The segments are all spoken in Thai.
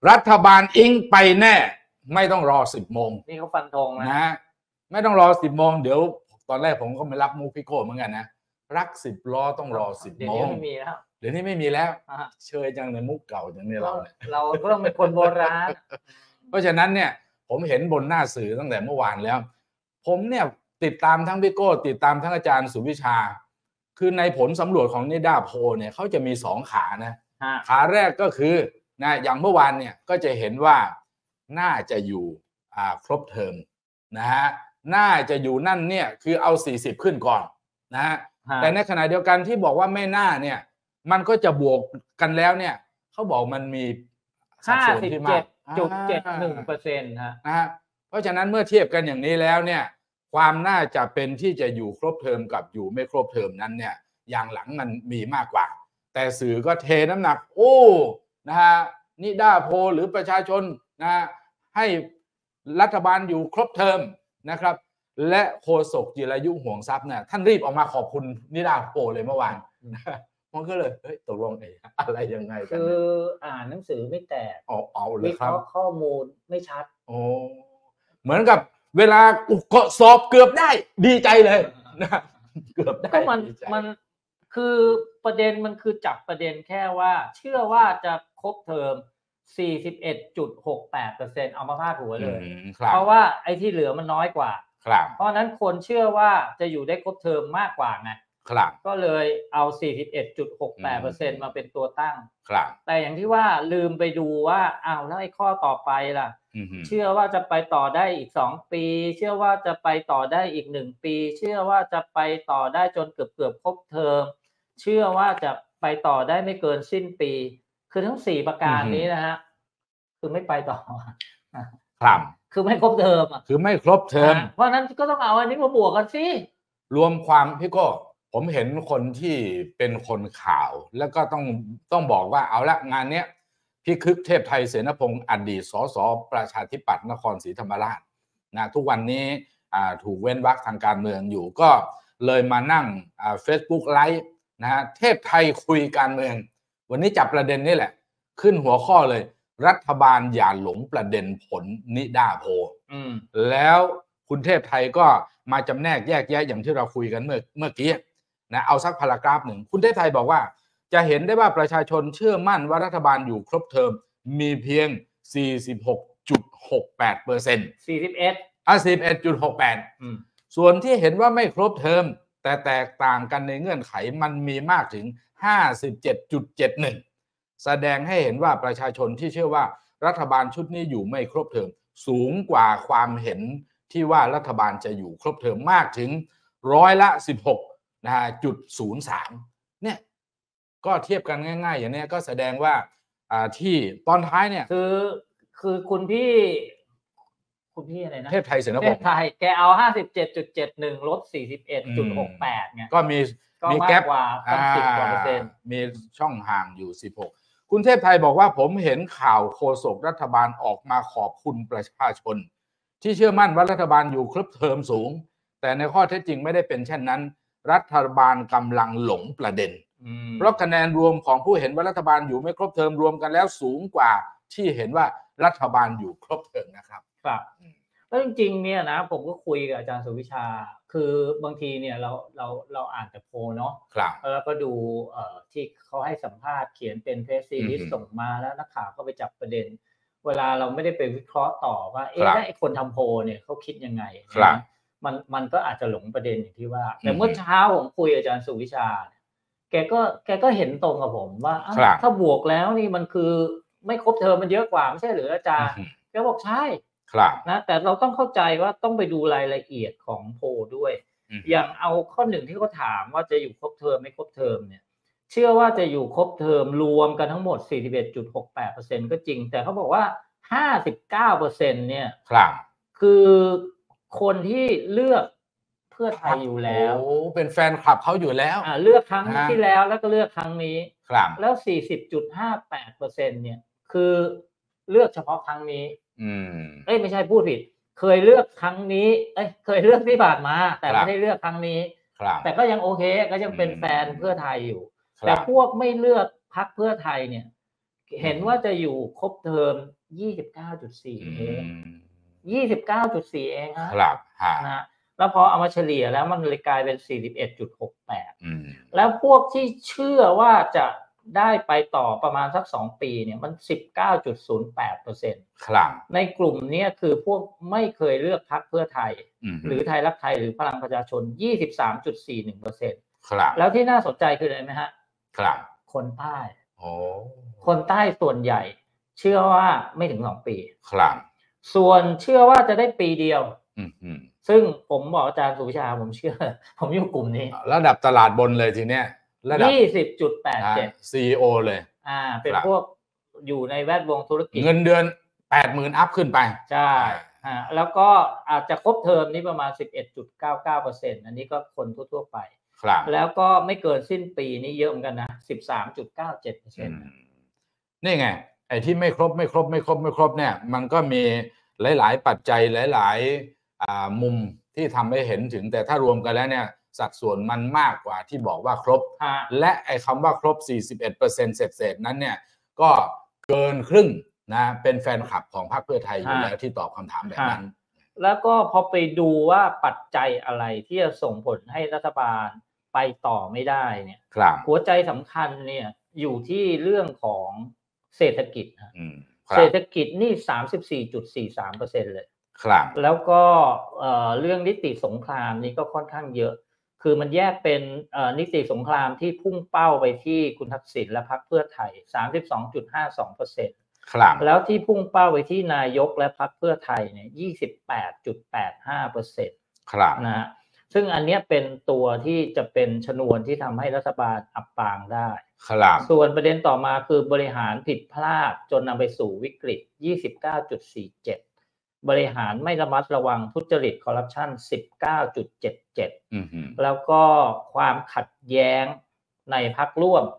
รัฐบาลอิงไปแน่ไม่ต้องรอ10 โมงนี่เขาฟันธงนะไม่ต้องรอ10 โมงเดี๋ยวตอนแรกผมก็ไม่รับมุกพี่โก้เหมือนกันนะรัก10 ล้อต้องรอ10 โมงเดี๋ยวนี้ไม่มีแล้วเชยจังในมุกเก่าอย่างนี้เราก็ต้องเป็นคนโบราณเพราะฉะนั้นเนี่ยผมเห็นบนหน้าสื่อตั้งแต่เมื่อวานแล้วผมเนี่ยติดตามทั้งพี่โก้ติดตามทั้งอาจารย์สุวิชาคือในผลสำรวจของนิด้าโพลเนี่ยเขาจะมี2 ขานะขาแรกก็คือนะอย่างเมื่อวานเนี่ยก็จะเห็นว่าน่าจะอยู่ครบเทอมนะฮะน่าจะอยู่นั่นเนี่ยคือเอา40ขึ้นก่อนนะฮะแต่ในขณะเดียวกันที่บอกว่าไม่น่าเนี่ยมันก็จะบวกกันแล้วเนี่ยเขาบอกมันมี 57.71% นะฮะเพราะฉะนั้นเมื่อเทียบกันอย่างนี้แล้วเนี่ยความน่าจะเป็นที่จะอยู่ครบเทอมกับอยู่ไม่ครบเทอมนั้นเนี่ยอย่างหลังมันมีมากกว่าแต่สื่อก็เทน้ำหนักโอ้นะฮะนิด้าโพลหรือประชาชนนะให้รัฐบาลอยู่ครบเทอมนะครับและโฆษกจิรายุห่วงทรัพย์เนี่ยท่านรีบออกมาขอบคุณนิด้าโพลเลยเมื่อวานมันก็เลยตกลงอะไรยังไงกันคืออ่านหนังสือไม่แตกเอาเลยครับวิเคราะห์ข้อมูลไม่ชัดเหมือนกับเวลาสอบเกือบได้ดีใจเลยนะเกือบได้ก็มันคือประเด็นมันคือจับประเด็นแค่ว่าเชื่อว่าจะครบเทอม 41.68% เอามาพาดหัวเลยเพราะว่าไอ้ที่เหลือมันน้อยกว่าเพราะนั้นคนเชื่อว่าจะอยู่ได้ครบเทอมมากกว่าไงก็เลยเอา 41.68% มาเป็นตัวตั้งแต่อย่างที่ว่าลืมไปดูว่าแล้วไอ้ข้อต่อไปล่ะเชื่อว่าจะไปต่อได้อีก2 ปีเชื่อว่าจะไปต่อได้อีก1 ปีเชื่อว่าจะไปต่อได้จนเกือบครบเทอมเชื่อว่าจะไปต่อได้ไม่เกินสิ้นปีคือทั้ง4ประการนี้นะฮะคือไม่ไปต่อคือไม่ครบเทอมคือไม่ครบเทอมเพราะนั้นก็ต้องเอาอันนี้มาบวกกันสิรวมความพี่โก้ผมเห็นคนที่เป็นคนข่าวแล้วก็ต้องบอกว่าเอาละงานเนี้ยพี่คึกเทพไทยเสนพงศ์อดีตสสประชาธิปัตย์นครศรีธรรมราชนะทุกวันนี้ถูกเว้นวรรคทางการเมืองอยู่ก็เลยมานั่งFacebook ไลฟ์นะฮะเทพไทยคุยการเมืองวันนี้จับประเด็นนี้แหละขึ้นหัวข้อเลยรัฐบาลอย่าหลงประเด็นผลนิด้าโพลแล้วคุณเทพไทยก็มาจำแนกแยกแยะอย่างที่เราคุยกันเมื่อกี้นะเอาสักพารากราฟหนึ่งคุณเทพไทยบอกว่าจะเห็นได้ว่าประชาชนเชื่อมั่นว่ารัฐบาลอยู่ครบเทอมมีเพียง 46.68% 41.68ส่วนที่เห็นว่าไม่ครบเทอมแต่แตกต่างกันในเงื่อนไขมันมีมากถึง 57.71 แสดงให้เห็นว่าประชาชนที่เชื่อว่ารัฐบาลชุดนี้อยู่ไม่ครบเทอมสูงกว่าความเห็นที่ว่ารัฐบาลจะอยู่ครบเทอมมากถึง16%นะฮะ.03เนี่ยก็เทียบกันง่ายๆอย่างนี้ก็แสดงว่าที่ตอนท้ายเนี่ยคือคุณพี่อะไรนะเทพไทยเสนพงศ์เทพไทยแกเอา 57.71 ลบ 41.68 เนี่ยก็มีแก๊ปกว่าตั้ง10% มีช่องห่างอยู่16คุณเทพไทยบอกว่าผมเห็นข่าวโฆษกรัฐบาลออกมาขอบคุณประชาชนที่เชื่อมั่นว่ารัฐบาลอยู่ครบเทอมสูงแต่ในข้อเท็จจริงไม่ได้เป็นเช่นนั้นรัฐบาลกำลังหลงประเด็นเพราะคะแนนรวมของผู้เห็นว่ารัฐบาลอยู่ไม่ครบเทอมรวมกันแล้วสูงกว่าที่เห็นว่ารัฐบาลอยู่ครบเทอมนะครับแล้วจริงๆเนี่ยนะผมก็คุยกับอาจารย์สุวิชาคือบางทีเนี่ยเราอ่านแต่โพลเนาะแล้วก็ดูที่เขาให้สัมภาษณ์เขียนเป็นเพรสซีรีส์ส่งมาแล้วนักข่าวก็ไปจับประเด็นเวลาเราไม่ได้ไปวิเคราะห์ต่อว่าไอ้คนทำโพลเนี่ยเขาคิดยังไงมันก็อาจจะหลงประเด็นอย่างที่ว่าแต่เมื่อเช้าผมคุยกับอาจารย์สุวิชาแกก็เห็นตรงกับผมว่าถ้าบวกแล้วนี่มันคือไม่ครบเทอมมันเยอะกว่าไม่ใช่หรืออาจารย์แกบอกใช่นะแต่เราต้องเข้าใจว่าต้องไปดูรายละเอียดของโพลด้วยอย่างเอาข้อหนึ่งที่เขาถามว่าจะอยู่ครบเทอมไม่ครบเทอมเนี่ยเชื่อว่าจะอยู่ครบเทอมรวมกันทั้งหมด 41.68% ก็จริงแต่เขาบอกว่า 59% เนี่ยคือคนที่เลือกเพื่อไทยอยู่แล้วเป็นแฟนคลับเขาอยู่แล้วเลือกครั้งที่แล้วแล้วก็เลือกครั้งนี้แล้ว 40.58% เนี่ยคือเลือกเฉพาะครั้งนี้ไม่ใช่พูดผิดเคยเลือกครั้งนี้เคยเลือกที่ผ่านมาแต่ไม่ได้เลือกครั้งนี้แต่ก็ยังโอเคก็ยังเป็นแฟนเพื่อไทยอยู่แต่พวกไม่เลือกพรรคเพื่อไทยเนี่ยเห็นว่าจะอยู่ครบเทอม 29.4 เอง 29.4 เองครับนะแล้วพอเอามาเฉลี่ยแล้วมันเลยกลายเป็น 41.68 แล้วพวกที่เชื่อว่าจะได้ไปต่อประมาณสัก2ปีเนี่ยมัน 19.08% ครับในกลุ่มนี้คือพวกไม่เคยเลือกพรรคเพื่อไทยหรือไทยรักไทยหรือพลังประชาชน 23.41% ครับแล้วที่น่าสนใจคืออะไรไหมฮะครับคนใต้โอ้คนใต้ส่วนใหญ่เชื่อว่าไม่ถึง2ปีครับส่วนเชื่อว่าจะได้ปีเดียวซึ่งผมบอกอาจารย์สุวิชาผมเชื่อผมอยู่กลุ่มนี้ระดับตลาดบนเลยทีเนี้ยระดับ 20.87 CEO เลยเป็นพวกอยู่ในแวดวงธุรกิจเงินเดือน 80,000 อัพขึ้นไปใช่แล้วก็อาจจะครบเทอมนี้ประมาณ 11.99% อันนี้ก็คนทั่วๆไปแล้วก็ไม่เกินสิ้นปีนี้เยอะเหมือนกันนะ 13.97% นี่ไงไอ้ที่ไม่ครบเนี่ยมันก็มีหลายๆปัจจัยหลายๆมุมที่ทำให้เห็นถึงแต่ถ้ารวมกันแล้วเนี่ยสัดส่วนมันมากกว่าที่บอกว่าครบและไอ้คำว่าครบ 41% เศษๆนั้นเนี่ยก็เกินครึ่งนะเป็นแฟนคลับของพรรคเพื่อไทยอยู่แล้วที่ตอบคำถามแบบนั้นแล้วก็พอไปดูว่าปัจจัยอะไรที่จะส่งผลให้รัฐบาลไปต่อไม่ได้เนี่ยหัวใจสำคัญเนี่ยอยู่ที่เรื่องของเศรษฐกิจเศรษฐกิจนี่ 34.43% เลยแล้วก็เรื่องนิติสงครามนี่ก็ค่อนข้างเยอะคือมันแยกเป็นนิติสงครามที่พุ่งเป้าไปที่คุณทักษิณและพรรคเพื่อไทย 32.52%แล้วที่พุ่งเป้าไปที่นายกและพรรคเพื่อไทยเนี่ย 28.85% นะฮะซึ่งอันนี้เป็นตัวที่จะเป็นชนวนที่ทำให้รัฐบาลอับปางได้ส่วนประเด็นต่อมาคือบริหารผิดพลาดจนนำไปสู่วิกฤต 29.47 บริหารไม่ระมัดระวังทุจริตคอร์รัปชัน 19.77 แล้วก็ความขัดแย้งในพรรคร่วม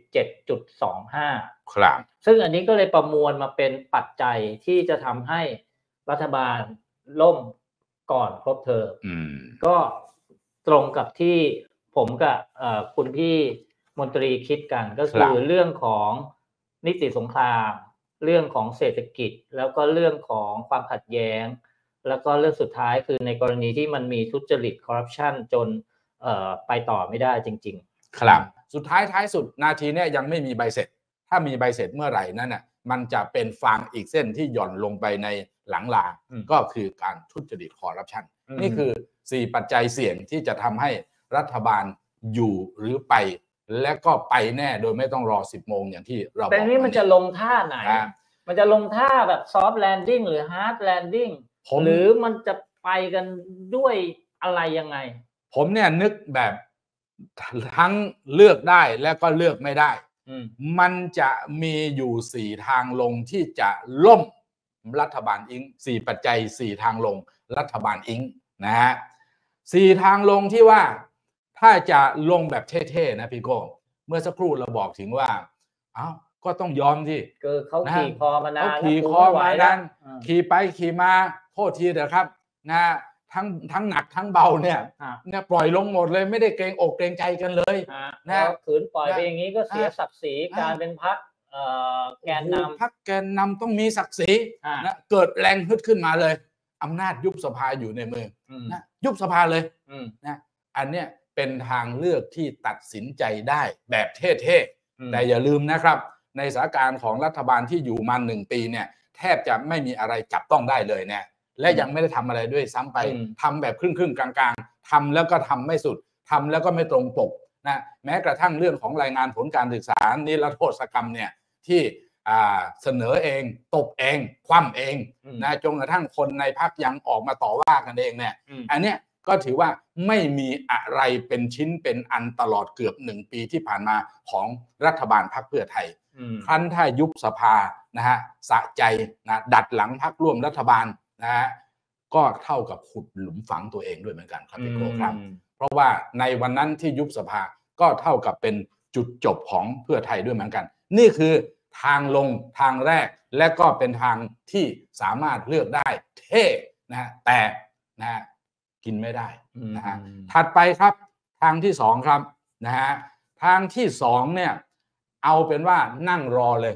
17.25 ครับซึ่งอันนี้ก็เลยประมวลมาเป็นปัจจัยที่จะทำให้รัฐบาลล่มก่อนครบเทอมก็ตรงกับที่ผมกับคุณพี่มนตรีคิดกันก็คือเรื่องของนิติสงครามเรื่องของเศรษฐกิจแล้วก็เรื่องของความขัดแย้งแล้วก็เรื่องสุดท้ายคือในกรณีที่มันมีทุจริตคอร์รัปชันจนไปต่อไม่ได้จริงๆครับสุดท้ายสุดนาทีนี้ยังไม่มีใบเสร็จถ้ามีใบเสร็จเมื่อไหร่นั้นน่ะมันจะเป็นฟางอีกเส้นที่หย่อนลงไปในหลังลาก็คือการทุจริตคอร์รัปชันนี่คือ4ปัจจัยเสี่ยงที่จะทำให้รัฐบาลอยู่หรือไปและก็ไปแน่โดยไม่ต้องรอ10 โมงอย่างที่เราบอกแต่นี่มันจะลงท่าไหนมันจะลงท่าแบบซอฟต์แลนดิ้งหรือฮาร์ดแลนดิ้งหรือมันจะไปกันด้วยอะไรยังไงผมเนี่ยนึกแบบทั้งเลือกได้และก็เลือกไม่ได้มันจะมีอยู่4ทางลงที่จะล่มรัฐบาลอิง4ปัจจัย4ทางลงรัฐบาลอิงนะฮะ4ทางลงที่ว่าถ้าจะลงแบบเท่ๆนะพี่โก้เมื่อสักครู่เราบอกถึงว่าก็ต้องยอมที่เขาขี่คอมานานขี่คอมานานขี่ไปขี่มาโทษทีเถอะครับนะทั้งหนักทั้งเบาเนี่ยปล่อยลงหมดเลยไม่ได้เกรงอกเกรงใจกันเลยนะขืนปล่อยไปอย่างนี้ก็เสียศักดิ์ศรีการเป็นพรรคแกนนำพรรคแกนนำต้องมีศักดิ์ศรีนะเกิดแรงฮึดขึ้นมาเลยอำนาจยุบสภาอยู่ในมือนะยุบสภาเลยนะอันเนี้ยเป็นทางเลือกที่ตัดสินใจได้แบบเท่ๆแต่อย่าลืมนะครับในสถานการณ์ของรัฐบาลที่อยู่มา1 ปีเนี่ยแทบจะไม่มีอะไรจับต้องได้เลยเนี่ยและยังไม่ได้ทำอะไรด้วยซ้ำไปทำแบบครึ่งกลางๆทำแล้วก็ทำไม่สุดทำแล้วก็ไม่ตรงปกนะแม้กระทั่งเรื่องของรายงานผลการศึกษานิรโทษกรรมเนี่ยที่เสนอเองตบเองคว่ำเองนะจนกระทั่งคนในพรรคยังออกมาต่อว่ากันเองเนี่ยอันเนี้ยก็ถือว่าไม่มีอะไรเป็นชิ้นเป็นอันตลอดเกือบ1 ปีที่ผ่านมาของรัฐบาลพรรคเพื่อไทยครั้นถ้ายุบสภานะฮะสะใจนะดัดหลังพรรคร่วมรัฐบาลนะฮะก็เท่ากับขุดหลุมฝังตัวเองด้วยเหมือนกันครับพี่โก้ครับเพราะว่าในวันนั้นที่ยุบสภาก็เท่ากับเป็นจุดจบของเพื่อไทยด้วยเหมือนกันนี่คือทางลงทางแรกและก็เป็นทางที่สามารถเลือกได้เท่นะฮะแต่นะฮะกินไม่ได้นะฮะถัดไปครับทางที่2ครับนะฮะทางที่2เนี่ยเอาเป็นว่านั่งรอเลย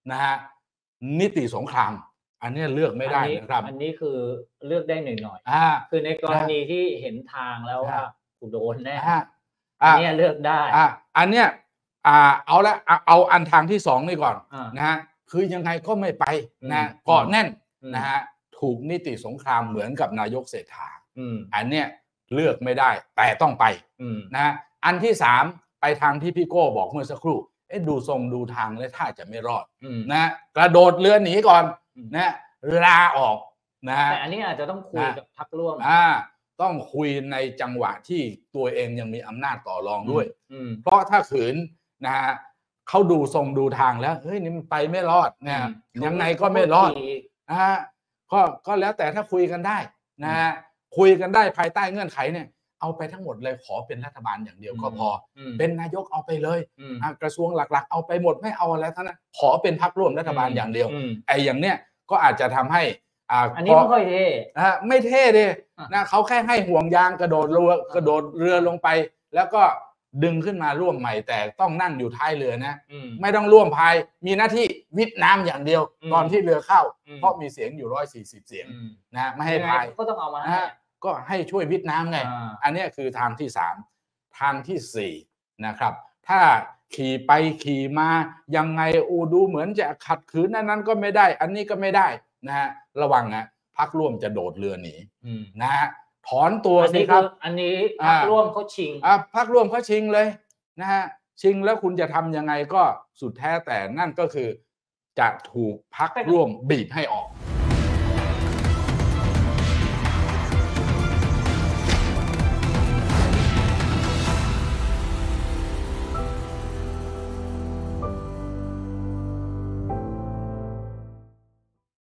นะฮะนิติสงครามอันนี้เลือกไม่ได้นะครับอันนี้คือเลือกได้หน่อยๆคือในกรณีที่เห็นทางแล้วว่ากูโดนแน่อันนี้เลือกได้อันเนี้ยเอาละเอาอันทางที่สองนี่ก่อนนะฮะคือยังไงก็ไม่ไปนะเกาะแน่นนะฮะถูกนิติสงครามเหมือนกับนายกเศรษฐาอันเนี้ยเลือกไม่ได้แต่ต้องไปนะฮะอันที่สามไปทางที่พี่โก้บอกเมื่อสักครู่ดูทรงดูทางแล้วถ้าจะไม่รอดนะกระโดดเรือหนีก่อนนะลาออกนะแต่อันนี้อาจจะต้องคุยกับพรรคร่วมต้องคุยในจังหวะที่ตัวเองยังมีอำนาจต่อรองด้วยเพราะถ้าขืนนะฮะเขาดูทรงดูทางแล้วเฮ้ยนี่มันไปไม่รอดเนี่ยยังไงก็ไม่รอดก็แล้วแต่ถ้าคุยกันได้นะฮะคุยกันได้ภายใต้เงื่อนไขเนี่ยเอาไปทั้งหมดเลยขอเป็นรัฐบาลอย่างเดียวก็พอเป็นนายกเอาไปเลยกระทรวงหลักๆเอาไปหมดไม่เอาอะไรทั้งนั้นขอเป็นพรรคร่วมรัฐบาลอย่างเดียวไอ้อย่างเนี้ยก็อาจจะทำให้อันนี้ไม่ค่อยเท่ไม่เท่ดินะเขาแค่ให้ห่วงยางกระโดดเรือลงไปแล้วก็ดึงขึ้นมาร่วมใหม่แต่ต้องนั่งอยู่ท้ายเรือนะไม่ต้องร่วมพายมีหน้าที่วิทน้ำอย่างเดียวตอนที่เรือเข้าเพราะมีเสียงอยู่140 เสียงนะไม่ให้พายก็ต้องเอามาก็ให้ช่วยวิทน้ำไงอันนี้คือทางที่สามทางที่สี่นะครับถ้าขี่ไปขี่มายังไงดูเหมือนจะขัดขืนนั้นก็ไม่ได้อันนี้ก็ไม่ได้นะฮะระวังนะพรรคร่วมจะโดดเรือหนีนะฮะถอนตัวสิครับอันนี้พรรคร่วมเขาชิงพรรคร่วมเขาชิงเลยนะฮะชิงแล้วคุณจะทำยังไงก็สุดแท้แต่นั่นก็คือจะถูกพรรคร่วมบีบให้ออก